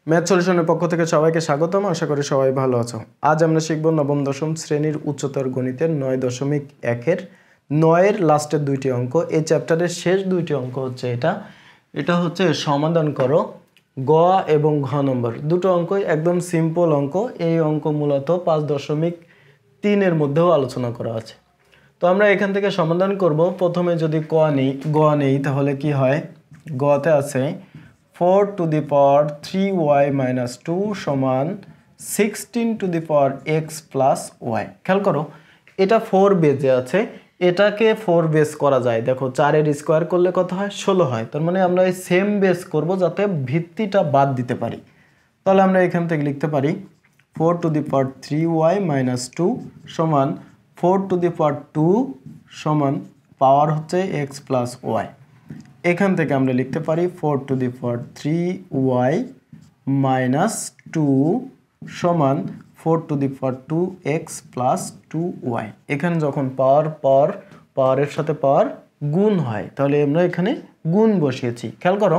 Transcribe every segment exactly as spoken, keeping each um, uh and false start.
Math সলিউশনের পক্ষ থেকে সবাইকে স্বাগতম। আশা করি সবাই ভালো আছো। আজ আমরা শিখব নবম দশম শ্রেণীর উচ্চতর গণিতের নয় দশমিক একের নয়ের লাস্টের দুইটি অঙ্ক। এই চ্যাপ্টারের শেষ দুইটি অঙ্ক হচ্ছে এটা এটা হচ্ছে সমাধান করো গ এবং ঘ নম্বর দুটো অঙ্কই একদম সিম্পল অঙ্ক। এই অঙ্ক মূলত পাঁচ দশমিক তিনের মধ্যেও আলোচনা করা আছে। তো আমরা এখান থেকে সমাধান করব। প্রথমে যদি ক নেই গ নেই তাহলে কি হয়, গতে আছে four to the power three y minus two সমান sixteen to the power x plus y. খেয়াল করো, এটা ফোর বেজে আছে, এটাকে ফোর বেস করা যায়। দেখো চারের স্কোয়ার করলে কত হয়, ষোলো হয়। তার মানে আমরা এই সেম বেস করব যাতে ভিত্তিটা বাদ দিতে পারি। তাহলে আমরা এখান থেকে লিখতে পারি four to the power three y minus two সমান four to the power two সমান পাওয়ার হচ্ছে এক্স প্লাস ওয়াই। এখান থেকে আমরা লিখতে পারি four to the power three y minus two সমান four to the power two x plus two y. এখানে যখন পাওয়ার পাওয়ার পাওয়ারের সাথে পাওয়ার গুণ হয় তাহলে আমরা এখানে গুণ বসিয়েছি। খেয়াল করো,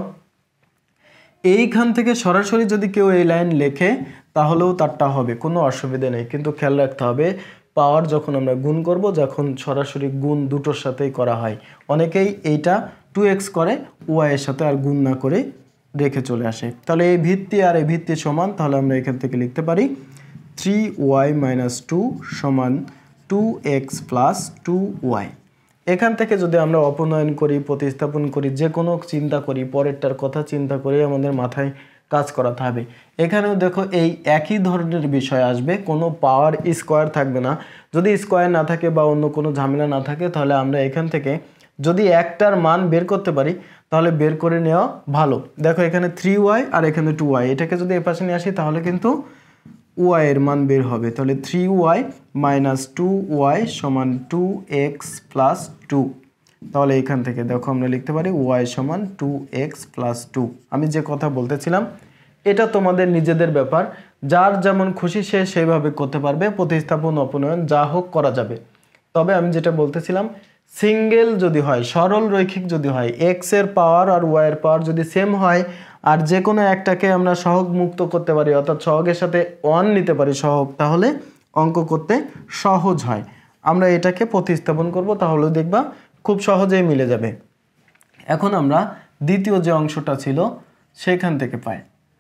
এইখান থেকে সরাসরি যদি কেউ এই লাইন লেখে তাহলেও তারটা হবে, কোনো অসুবিধা নেই। কিন্তু খেয়াল রাখতে হবে পাওয়ার যখন আমরা গুণ করব, যখন সরাসরি গুণ দুটোর সাথেই করা হয়। অনেকেই এইটা টু এক্স করে ওয়াইয়ের সাথে আর গুণ না করে রেখে চলে আসে। তাহলে এই ভিত্তি আর এই ভিত্তি সমান, তাহলে আমরা এখান থেকে লিখতে পারি থ্রি ওয়াই মাইনাস টু সমান two x plus two y. এখান থেকে যদি আমরা অপনয়ন করি, প্রতিস্থাপন করি, যে কোনো চিন্তা করি, পরেরটার কথা চিন্তা করে আমাদের মাথায় কাজ করাতে হবে। এখানেও দেখো এই একই ধরনের বিষয় আসবে, কোনো পাওয়ার স্কোয়ার থাকবে না। যদি স্কোয়ার না থাকে বা অন্য কোনো ঝামেলা না থাকে তাহলে আমরা এখান থেকে যদি একটার মান বের করতে পারি তাহলে বের করে নেওয়া ভালো। দেখো এখানে থ্রি ওয়াই আর এখানে টু ওয়াই, এটাকে যদি এপাশে নিয়ে আসি তাহলে কিন্তু ওয়াই এর মান বের হবে। তাহলে three y minus two y সমান টু এক্স প্লাস টু। তাহলে এখান থেকে দেখো আমরা লিখতে পারি ওয়াই সমান টু এক্স প্লাস টু। আমি যে কথা বলতেছিলাম এটা তোমাদের নিজেদের ব্যাপার, যার যেমন খুশি সে সেইভাবে করতে পারবে, প্রতিস্থাপন অপনয়ন যা হোক করা যাবে। তবে আমি যেটা বলতেছিলাম সিঙ্গেল যদি হয়, সরল রৈখিক যদি হয়, এক্স এর পাওয়ার আর ওয়াই এর পাওয়ার যদি সেম হয় আর যে কোনো একটাকে আমরা সহগ মুক্ত করতে পারি, অর্থাৎ সহগের সাথে ওয়ান নিতে পারি সহগ, তাহলে অঙ্ক করতে সহজ হয়। আমরা এটাকে প্রতিস্থাপন করব, তাহলে দেখবা খুব সহজেই মিলে যাবে। এখন আমরা দ্বিতীয় যে অংশটা ছিল সেখান থেকে পাই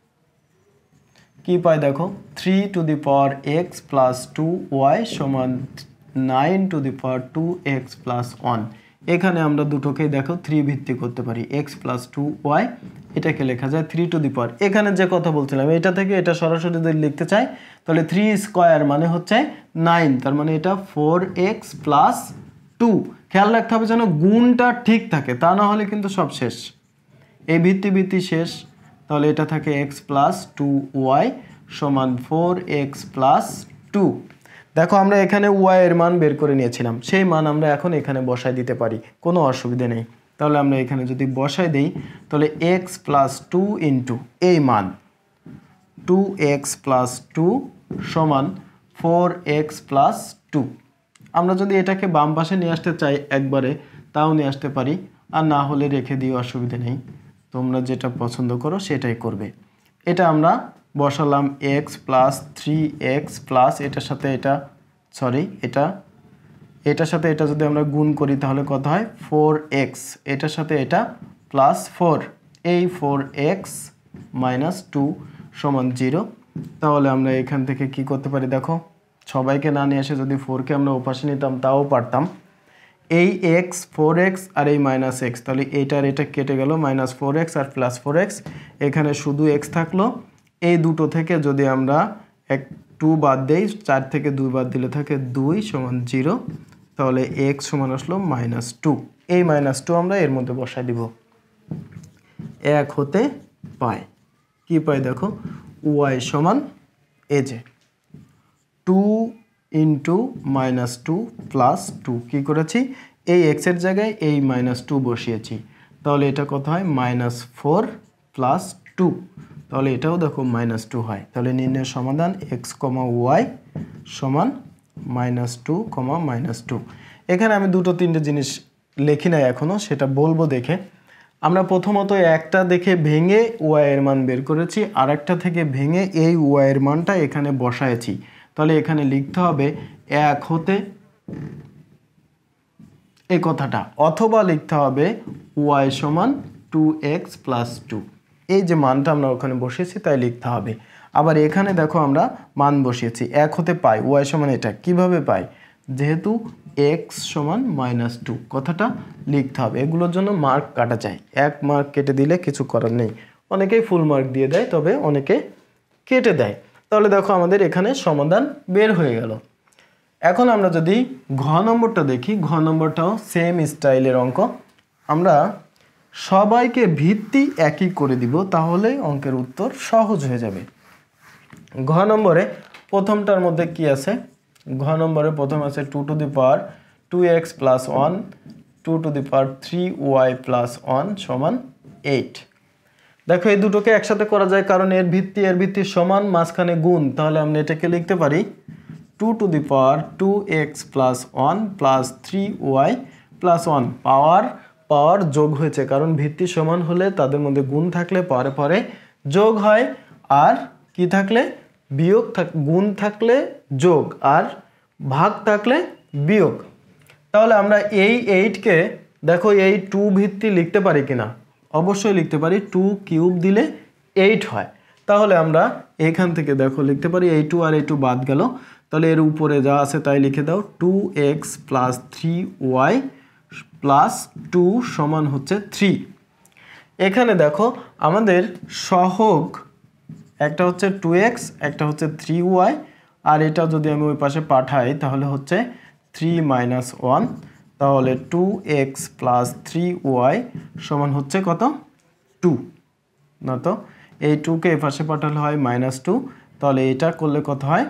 কি পাই, দেখো three to the power x plus two y সমান nine to the power two x plus one. এখানে আমরা দুটোকেই দেখো থ্রি ভিত্তি করতে পারি, এক্স প্লাস টু ওয়াই এটাকে লেখা যায় থ্রি টু দি পাওয়ার। এখানে যে কথা বলছিলাম এটা থেকে এটা সরাসরি যদি লিখতে চাই তাহলে থ্রি স্কোয়ার মানে হচ্ছে নাইন, তার মানে এটা ফোর এক্স প্লাস টু। খেয়াল রাখতে হবে যেন গুণটা ঠিক থাকে, তা না হলে কিন্তু সব শেষ, এই ভিত্তি ভিত্তি শেষ। তাহলে এটা থাকে এক্স প্লাস টু ওয়াই সমান ফোর এক্স প্লাস টু। দেখো আমরা এখানে ওয়াই এর মান বের করে নিয়েছিলাম, সেই মান আমরা এখন এখানে বসায় দিতে পারি, কোনো অসুবিধা নেই। তাহলে আমরা এখানে যদি বসায় দিই তাহলে এক্স প্লাস টু ইন্টু এই মান টু এক্স প্লাস টু সমান ফোর এক্স প্লাস টু। আমরা যদি এটাকে বাম পাশে নিয়ে আসতে চাই একবারে তাও নিয়ে আসতে পারি, আর না হলে রেখে দিয়ে অসুবিধা নেই, তোমরা যেটা পছন্দ করো সেটাই করবে। এটা আমরা বসালাম x plus three x plus এটার সাথে এটা সরি এটা এটার সাথে এটা যদি আমরা গুণ করি তাহলে কত হয় ফোর এক্স, এটার সাথে এটা প্লাস ফোর, এই ফোর এক্স মাইনাস টু সমান জিরো। তাহলে আমরা এখান থেকে কি করতে পারি, দেখো সবাইকে না নিয়ে এসে যদি ফোরকে আমরা ওপাশে নিতাম তাও পারতাম। এই এক্স ফোর এক্স আর এই মাইনাস এক্স, তাহলে এইটার এটা কেটে গেল, মাইনাস ফোর এক্স আর প্লাস ফোর এক্স, এখানে শুধু এক্স থাকলো। এই দুটো থেকে যদি আমরা এক টু বাদ দেই, চার থেকে দুই বাদ দিলে থাকে দুই সমান জিরো। তাহলে এক্স সমান আসলো মাইনাস টু, এই মাইনাস টু আমরা এর মধ্যে বসাই দিব। এক হতে পাই কি পাই, দেখো ওয়াই সমান এ যে two into minus two plus two. কী করেছি, এই এক্সের জায়গায় এই মাইনাস টু বসিয়েছি, তাহলে এটা কত হয় মাইনাস ফোর প্লাস টু। তাহলে এটাও দেখো মাইনাস টু হয়। তাহলে নির্ণয়ের সমাধান এক্স কমা ওয়াই সমান minus two comma minus two. এখানে আমি দুটো তিনটে জিনিস লিখি নাই এখনও, সেটা বলবো দেখে। আমরা প্রথমত একটা দেখে ভেঙে ওয়াই এর মান বের করেছি, আর একটা থেকে ভেঙে এই ওয়াই এর মানটা এখানে বসায়েছি। তাহলে এখানে লিখতে হবে এক হতে এই কথাটা, অথবা লিখতে হবে ওয়াই সমান টু এক্স প্লাস টু। এই যে মানটা আমরা ওখানে বসিয়েছি তাই লিখতে হবে। আবার এখানে দেখো আমরা মান বসিয়েছি, এক হতে পাই ওয়াই সমান এটা কিভাবে পাই, যেহেতু এক্স সমান মাইনাস টু কথাটা লিখতে হবে। এগুলোর জন্য মার্ক কাটা যায়, এক মার্ক কেটে দিলে কিছু করার নেই। অনেকেই ফুল মার্ক দিয়ে দেয়, তবে অনেকে কেটে দেয়। তাহলে দেখো আমাদের এখানে সমাধান বের হয়ে গেল। এখন আমরা যদি ঘ নম্বরটা দেখি, ঘ নম্বরটাও সেম স্টাইলের অঙ্ক। আমরা সবাইকে ভিত্তি একই করে দিব, তাহলে অঙ্কের উত্তর সহজ হয়ে যাবে। ঘ নম্বরে প্রথমটার মধ্যে কি আছে, ঘ নম্বরে প্রথম আছে two to the power two x plus one, two to the power three y plus one সমান এইট। দেখো এই দুটোকে একসাথে করা যায়, কারণ এর ভিত্তি এর ভিত্তি সমান, মাঝখানে গুণ। তাহলে আমরা এটাকে লিখতে পারি two to the power two x plus one plus three y plus one. Power power যোগ হয়েছে, কারণ ভিত্তি সমান হলে তাদের মধ্যে গুণ থাকলে পরে পরে যোগ হয়, আর কি থাকলে বিয়োগ থাক, গুণ থাকলে যোগ আর ভাগ থাকলে বিয়োগ। তাহলে আমরা এই এইটকে দেখো এই টু ভিত্তি লিখতে পারি কিনা, অবশ্যই লিখতে পারি। টু কিউব দিলে এইট হয়। তাহলে আমরা এখান থেকে দেখো লিখতে পারি এই টু আর এই টু বাদ গেল, তাহলে এর উপরে যা আছে তাই লিখে দাও, two x plus three y plus two সমান হচ্ছে থ্রি। এখানে দেখো আমাদের সহগ একটা হচ্ছে টু এক্স, একটা হচ্ছে থ্রি ওয়াই, আর এটা যদি আমি ওই পাশে পাঠাই তাহলে হচ্ছে থ্রি মাইনাস ওয়ান। তাহলে two x plus three y সমান হচ্ছে কত, টু না? তো এই টুকে এই পাশে পাঠালে হয় মাইনাস টু, তাহলে এটা করলে কত হয়,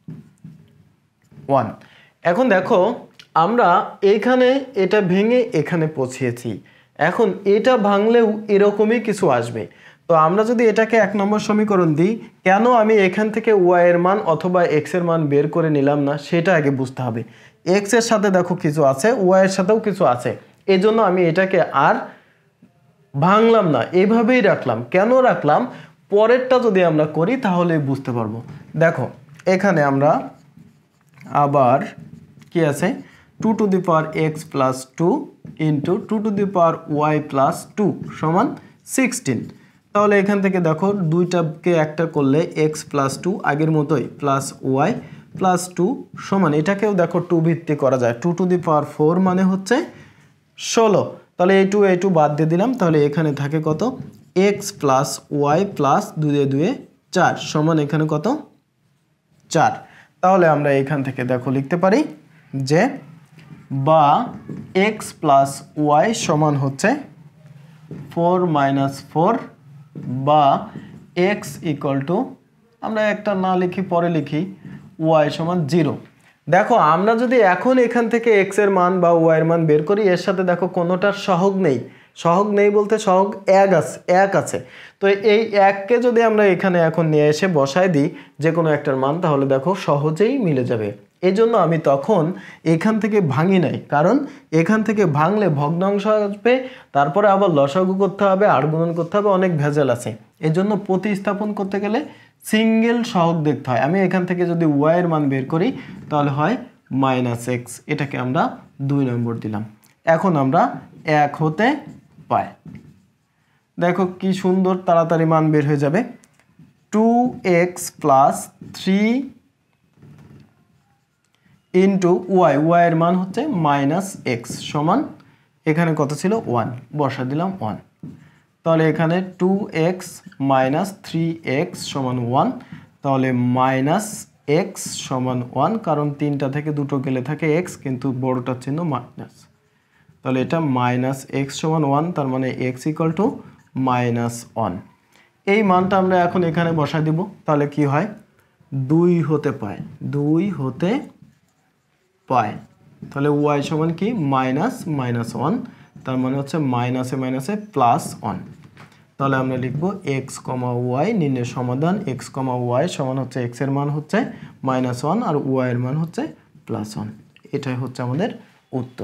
ওয়ান। এখন দেখো আমরা এইখানে এটা ভেঙে এখানে পৌঁছিয়েছি, এখন এটা ভাঙলেও এরকমই কিছু আসবে। তো আমরা যদি এটাকে এক নম্বর সমীকরণ দিই, কেন আমি এখান থেকে ওয়াই এর মান অথবা এক্স এর মান বের করে নিলাম না সেটা আগে বুঝতে হবে। এক্স এর সাথে দেখো কিছু আছে, ওয়াই এর সাথেও কিছু আছে, এই জন্য আমি এটাকে আর ভাঙলাম না, এইভাবেই রাখলাম। কেন রাখলাম, পরেরটা যদি আমরা করি তাহলে বুঝতে পারবো। দেখো এখানে আমরা আবার কি আছে, two to the power x plus two into two to the power y plus two সমান সিক্সটিন। তাহলে এখান থেকে দেখো দুইটাকে একটা করলে এক্স প্লাস টু আগের মতোই প্লাস ওয়াই প্লাস টু সমান, এটাকেও দেখো টু ভিত্তি করা যায়। Two to the power four মানে হচ্ছে ষোলো। তাহলে এই টু এই টু বাদ দিয়ে দিলাম, তাহলে এখানে থাকে কত, এক্স প্লাস ওয়াই প্লাস দুয়ে দুয়ে চার সমান এখানে কত, চার। তাহলে আমরা এখান থেকে দেখো লিখতে পারি যে বা এক্স প্লাস ওয়াই সমান হচ্ছে ফোর মাইনাস ফোর, বা এক্স ইকুয়াল টু, আমরা একটা না লিখি পরে লিখি, ওয়াই সমান জিরো। দেখো আমরা যদি এখন এখান থেকে এক্স এর মান বা ওয়াই এর মান বের করি, এর সাথে দেখো কোনোটার সহগ নেই। সহগ নেই বলতে সহগ এক আছে, এক আছে। তো এই এককে যদি আমরা এখানে এখন নিয়ে এসে বসায় দিই যে কোনো একটার মান, তাহলে দেখো সহজেই মিলে যাবে। এই জন্য আমি তখন এখান থেকে ভাঙি নাই, কারণ এখান থেকে ভাঙলে ভগ্নাংশ আসবে, তারপরে আবার লসাগু করতে হবে, আর গুণন করতে হবে, অনেক ভেজাল আছে। এই জন্য প্রতিস্থাপন করতে গেলে সিঙ্গেল সহগ দেখতে হয়। আমি এখান থেকে যদি ওয়াই এর মান বের করি তাহলে হয় মাইনাস এক্স, এটাকে আমরা দুই নম্বর দিলাম। এখন আমরা এক হতে পাই, দেখো কি সুন্দর তাড়াতাড়ি মান বের হয়ে যাবে। Two x plus three into y, y এর মান হচ্ছে মাইনাস এক্স সমান এখানে কত ছিল, ওয়ান, বসা দিলাম ওয়ান। তাহলে এখানে two x minus three x সমান ওয়ান, তাহলে মাইনাস এক্স সমান ওয়ান, কারণ তিনটা থেকে দুটো গেলে থাকে এক্স, কিন্তু বড়টার চিহ্ন মাইনাস। তাহলে এটা মাইনাস এক্স সমান ওয়ান, তার মানে x equal to minus one. এই মানটা আমরা এখন এখানে বসাই দিব, তাহলে কি হয়, দুই হতে পায়, দুই হতে পায়। তাহলে ওয়াই সমান কি, মাইনাস মাইনাস ওয়ান, তার মানে হচ্ছে মাইনাসে মাইনাসে প্লাস ওয়ান। তাহলে আমরা লিখবো এক্স কমা ওয়াই নির্ণয় সমাধান, এক্স কমা ওয়াই সমান হচ্ছে এক্স এর মান হচ্ছে মাইনাস ওয়ান আর ওয়াই এর মান হচ্ছে প্লাস ওয়ান। এটাই হচ্ছে আমাদের উত্তর।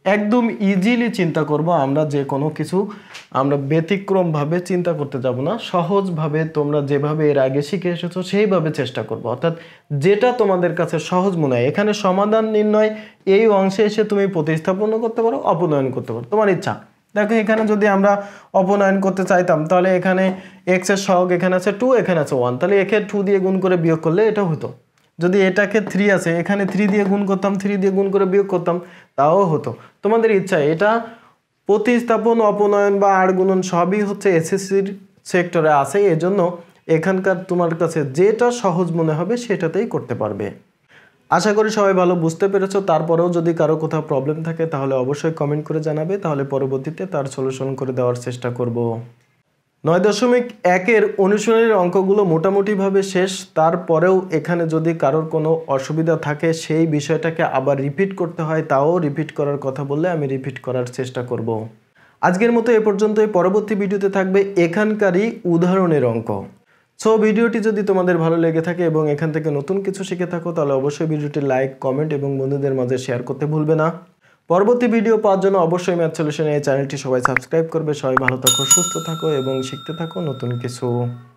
একদম ইজিলি চিন্তা করব আমরা, যে কোনো কিছু আমরা ব্যতিক্রমভাবে চিন্তা করতে যাব না, সহজভাবে তোমরা যেভাবে এর আগে শিখে এসেছো সেইভাবে চেষ্টা করব, অর্থাৎ যেটা তোমাদের কাছে সহজ মনে হয়। এখানে সমাধান নির্ণয় এই অংশে এসে তুমি প্রতিস্থাপন করতে পারো, অপনয়ন করতে পারো, তোমার ইচ্ছা। দেখো এখানে যদি আমরা অপনয়ন করতে চাইতাম তাহলে এখানে এক্স এর সহগ এখানে আছে টু, এখানে আছে ওয়ান, তাহলে একে টু দিয়ে গুণ করে বিয়োগ করলে এটা হতো। যদি এটাকে থ্রি আছে এখানে থ্রি দিয়ে গুণ করতাম, থ্রি দিয়ে গুণ করে বিয়োগ করতাম, তাও হতো। তোমাদের ইচ্ছা। এটা প্রতিস্থাপন, অপনয়ন বা আড় গুণন সবই হচ্ছে এসএসসির সেক্টরে আছে, এজন্য এখানকার তোমার কাছে যেটা সহজ মনে হবে সেটাতেই করতে পারবে। আশা করি সবাই ভালো বুঝতে পেরেছো। তারপরেও যদি কারো কোথাও প্রবলেম থাকে তাহলে অবশ্যই কমেন্ট করে জানাবে, তাহলে পরবর্তীতে তার সলিউশন করে দেওয়ার চেষ্টা করব। নয় দশমিক একের অনুশীলনের অঙ্কগুলো মোটামুটিভাবে শেষ। তারপরেও এখানে যদি কারোর কোনো অসুবিধা থাকে, সেই বিষয়টাকে আবার রিপিট করতে হয়, তাও রিপিট করার কথা বললে আমি রিপিট করার চেষ্টা করব। আজকের মতো এ পর্যন্তই। পরবর্তী ভিডিওতে থাকবে এখানকারই উদাহরণের অঙ্ক। সো ভিডিওটি যদি তোমাদের ভালো লেগে থাকে এবং এখান থেকে নতুন কিছু শিখে থাকো তাহলে অবশ্যই ভিডিওটি লাইক, কমেন্ট এবং বন্ধুদের মাঝে শেয়ার করতে ভুলবে না। পরবর্তী ভিডিও পাওয়ার জন্য অবশ্যই ম্যাথ সলিউশন এই চ্যানেলটি সবাই সাবস্ক্রাইব করবে। সবাই ভালো থাকো, সুস্থ থাকো এবং শিখতে থাকো নতুন কিছু।